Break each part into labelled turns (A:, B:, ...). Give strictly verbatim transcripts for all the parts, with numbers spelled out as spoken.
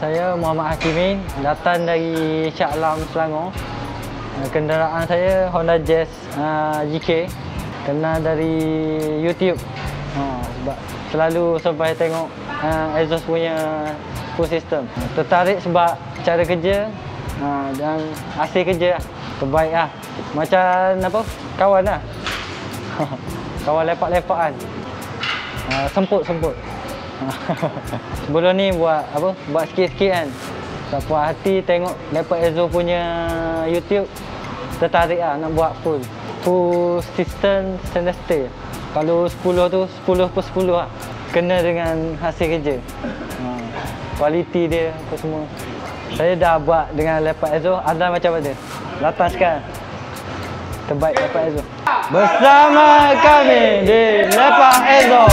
A: saya Muhammad Hakimin, datang dari Shah Alam, Selangor. Kenderaan saya Honda Jazz uh, G K. Kenal dari YouTube. Uh, sebab selalu sampai tengok uh, exhaust punya full system. Tertarik sebab cara kerja uh, dan hasil kerja terbaik lah. Macam apa? Kawan lah. Kawan lepak-lepakan. Uh, semput-semput. Sebelum ni buat apa? Buat sikit-sikit kan. Tak puas hati tengok lepak Exo punya YouTube, tertarik lah nak buat full. Full system stainless steel. Kalau sepuluh tu sepuluh per sepuluh lah. Kena dengan hasil kerja. Ha, kualiti dia apa semua. Saya dah buat dengan lepak Exo. Anda macam mana? Datang sekarang. Terbaik lepak Exo. Bersama kami di lepak Exo.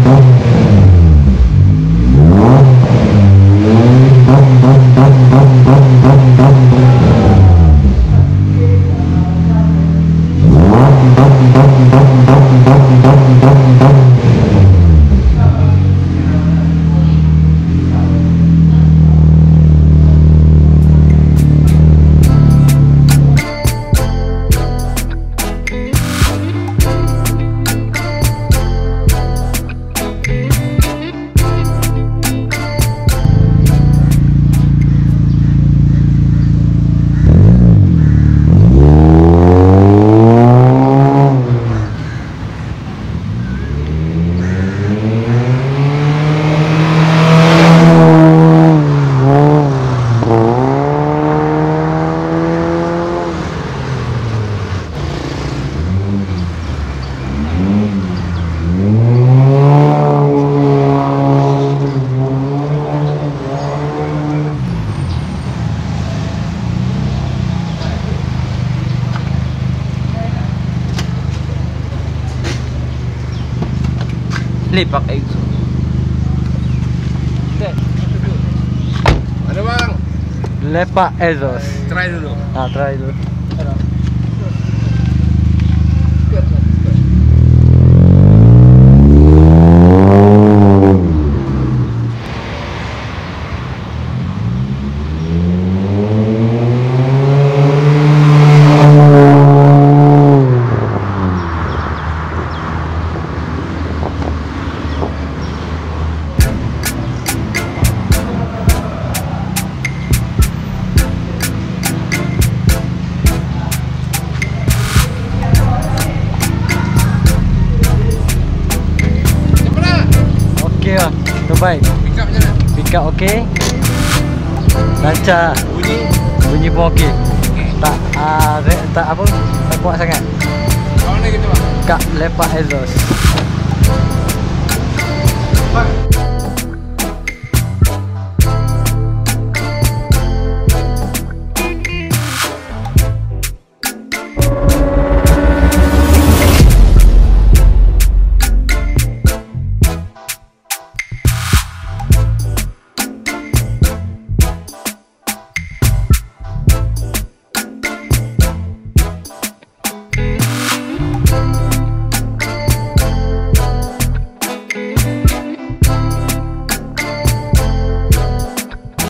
B: Lepak exhaust.
C: Ada bang?
A: Lepak exhaust.
C: Try dulu.
A: Ah, try dulu. Okey lah, terbaik.
C: Pick up macam mana?
A: Pick up okey. Lancar.
C: Bunyi?
A: Bunyi pun okey.
C: Okey.
A: Tak uh, tak apa, tak kuat sangat.
C: Kau mana gitu bang?
A: Kak lepak exhaust.
C: Bang.